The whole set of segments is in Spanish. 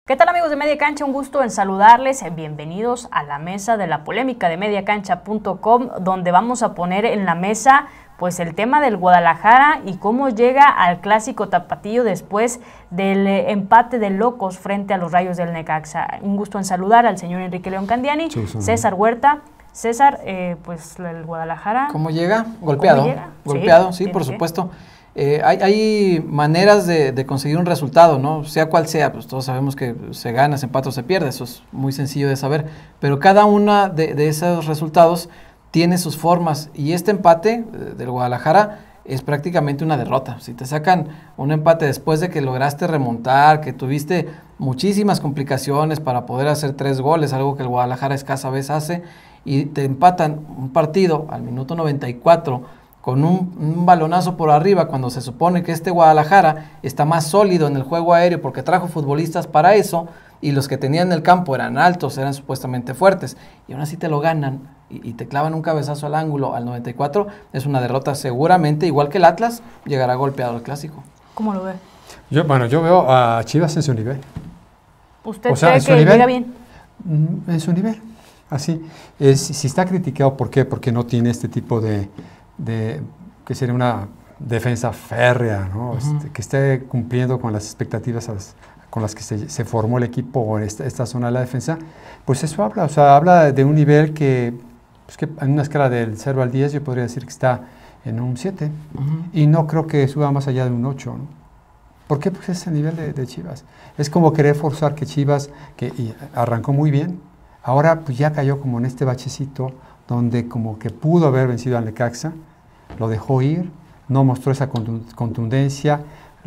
¿Qué tal, amigos de Media Cancha? Un gusto en saludarles. Bienvenidos a la mesa de la polémica de mediacancha.com, donde vamos a poner en la mesa pues el tema del Guadalajara y cómo llega al clásico tapatío después del empate de locos frente a los Rayos del Necaxa. Un gusto en saludar al señor Enrique León Candiani, César Huerta. César, pues el Guadalajara... ¿Cómo llega? Golpeado. ¿Cómo llega? Golpeado, sí, por supuesto. Hay maneras de conseguir un resultado, ¿no? Sea cual sea, pues todos sabemos que se gana, se empata o se pierde, eso es muy sencillo de saber, pero cada una de esos resultados tiene sus formas, y este empate del Guadalajara es prácticamente una derrota. Si te sacan un empate después de que lograste remontar, que tuviste muchísimas complicaciones para poder hacer 3 goles, algo que el Guadalajara escasa vez hace, y te empatan un partido al minuto 94 con un balonazo por arriba, cuando se supone que este Guadalajara está más sólido en el juego aéreo porque trajo futbolistas para eso, y los que tenían en el campo eran altos, eran supuestamente fuertes, y aún así te lo ganan y te clavan un cabezazo al ángulo al 94, es una derrota seguramente, igual que el Atlas, llegará golpeado al clásico. ¿Cómo lo ve? Yo veo a Chivas en su nivel. ¿Usted cree que llega bien? En su nivel, así. Si está criticado, ¿por qué? Porque no tiene este tipo de que sería una defensa férrea, ¿no? Que esté cumpliendo con las expectativas con las que se formó el equipo en esta zona de la defensa, pues eso habla, o sea, habla de un nivel que en una escala del 0 al 10 yo podría decir que está en un 7, y no creo que suba más allá de un 8, ¿no? ¿Por qué? Porque es el nivel de Chivas. Es como querer forzar que Chivas, que arrancó muy bien, ahora pues ya cayó como en este bachecito, donde como que pudo haber vencido al Necaxa, lo dejó ir, no mostró esa contundencia,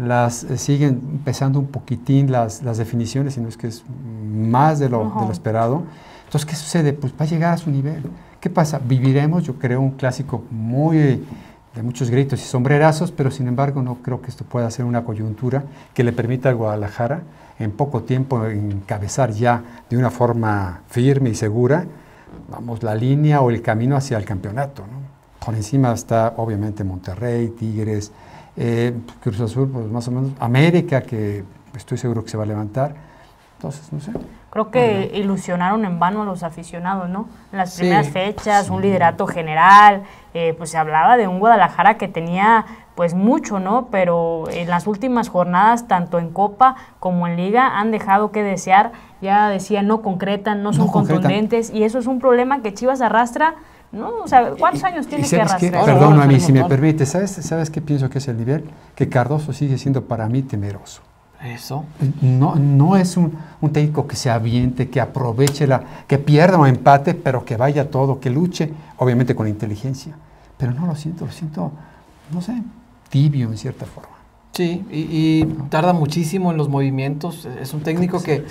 siguen pesando un poquitín las definiciones, sino es que es más de lo esperado. Entonces, ¿qué sucede? Pues va a llegar a su nivel. ¿Qué pasa? Viviremos, yo creo, un clásico de muchos gritos y sombrerazos, pero sin embargo no creo que esto pueda ser una coyuntura que le permita al Guadalajara en poco tiempo encabezar ya de una forma firme y segura, vamos, la línea o el camino hacia el campeonato, ¿no? Por encima está obviamente Monterrey, Tigres, Cruz Azul, pues más o menos, América, que estoy seguro que se va a levantar. Entonces, no sé. Creo que ilusionaron en vano a los aficionados, ¿no? En las primeras fechas, un liderato general, pues se hablaba de un Guadalajara que tenía pues mucho, ¿no? Pero en las últimas jornadas, tanto en Copa como en Liga, han dejado que desear. Ya decía, no concretan, no son contundentes, y eso es un problema que Chivas arrastra, ¿no? O sea, ¿cuántos años tiene que arrastrar? Perdón, a mí, si me permite, ¿sabes qué pienso que es el nivel? Que Cardoso sigue siendo para mí temeroso. ¿Eso? No es un técnico que se aviente, que aproveche que pierda o empate, pero que vaya todo, que luche, obviamente con inteligencia. Pero no lo siento, no sé, tibio en cierta forma. Sí, y tarda muchísimo en los movimientos. Es un técnico que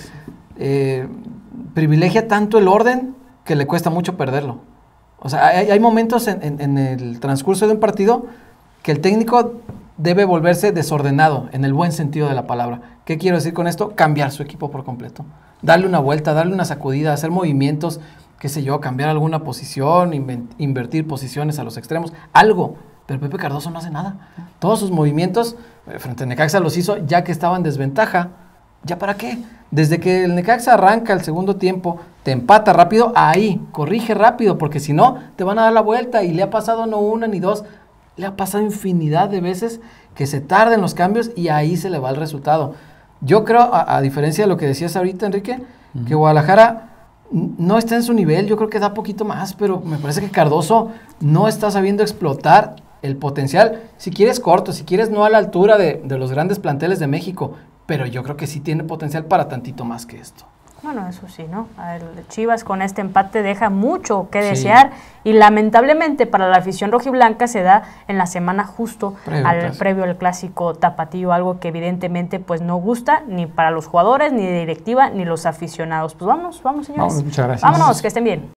privilegia tanto el orden que le cuesta mucho perderlo. O sea, hay momentos en el transcurso de un partido que el técnico debe volverse desordenado, en el buen sentido de la palabra. ¿Qué quiero decir con esto? Cambiar su equipo por completo. Darle una vuelta, darle una sacudida, hacer movimientos, qué sé yo, cambiar alguna posición, invertir posiciones a los extremos, algo. Pero Pepe Cardoso no hace nada. Todos sus movimientos frente a Necaxa los hizo ya que estaba en desventaja. ¿Ya para qué? Desde que el Necaxa arranca el segundo tiempo, te empata rápido, ahí, corrige rápido, porque si no, te van a dar la vuelta, y le ha pasado no una ni dos, le ha pasado infinidad de veces que se tarden los cambios y ahí se le va el resultado. Yo creo, a diferencia de lo que decías ahorita, Enrique, que Guadalajara no está en su nivel. Yo creo que da poquito más, pero me parece que Cardoso no está sabiendo explotar el potencial. Si quieres corto, si quieres no a la altura de los grandes planteles de México, pero yo creo que sí tiene potencial para tantito más que esto. Bueno, eso sí, ¿no? El Chivas con este empate deja mucho que desear, y lamentablemente para la afición rojiblanca se da en la semana justo previo al clásico tapatío, algo que evidentemente pues no gusta ni para los jugadores, ni de directiva, ni los aficionados. Pues vámonos, señores. Muchas gracias. Vámonos, que estén bien.